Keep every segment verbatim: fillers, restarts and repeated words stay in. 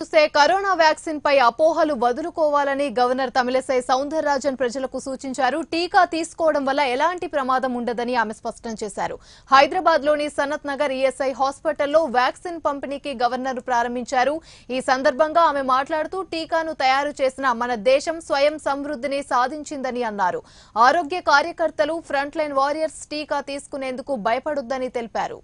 చూస్తే corona vaccine పై అపోహలు వదులుకోవాలని governor Tamilisai Soundararajan ప్రజలకు సూచించారు. టీకా తీసుకోవడం వల్ల ఎలాంటి ప్రమాదం ఉండదని ఆమె స్పష్టం చేశారు. హైదరాబాద్ లోని సనత్ నగర్ ఈఎస్ఐ హాస్పిటల్లో వ్యాక్సిన్ పంపిణీకి గవర్నర్ ప్రారంభించారు. ఈ సందర్భంగా ఆమె మాట్లాడుతూ టీకాను తయారు చేసిన మన దేశం స్వయం సమృద్ధిని సాధించిందని అన్నారు. ఆరోగ్య కార్యకర్తలు ఫ్రంట్ లైన్ వారియర్స్ టీకా తీసుకునేందుకు భయపడొద్దని తెలిపారు.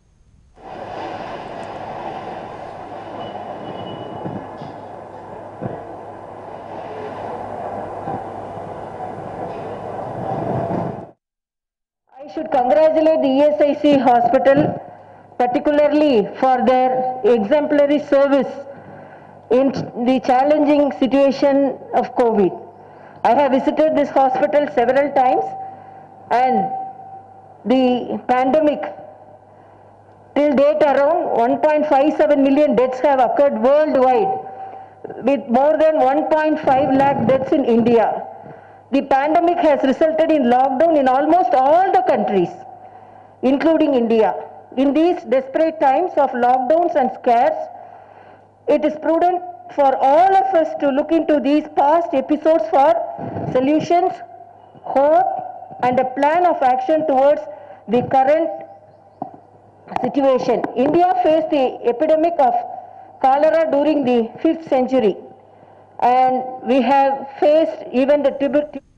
I should congratulate the E S I C hospital particularly for their exemplary service in the challenging situation of COVID. I have visited this hospital several times and the pandemic till date around one point five seven million deaths have occurred worldwide with more than one point five lakh deaths in India. The pandemic has resulted in lockdown in almost all the countries, including India. In these desperate times of lockdowns and scares, it is prudent for all of us to look into these past episodes for solutions, hope, and a plan of action towards the current situation. India faced the epidemic of cholera during the fifth century. And we have faced even the tuberculosis.